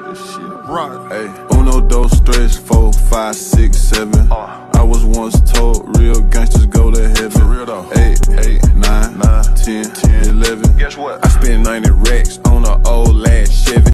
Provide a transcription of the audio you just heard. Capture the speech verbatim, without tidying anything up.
This shit rock. Hey, uno, dos, tres, four, five, six, seven. Uh, I was once told real gangsters go to heaven. For real though. Eight, eight, nine, nine, ten, ten, eleven. Guess what? I spent ninety racks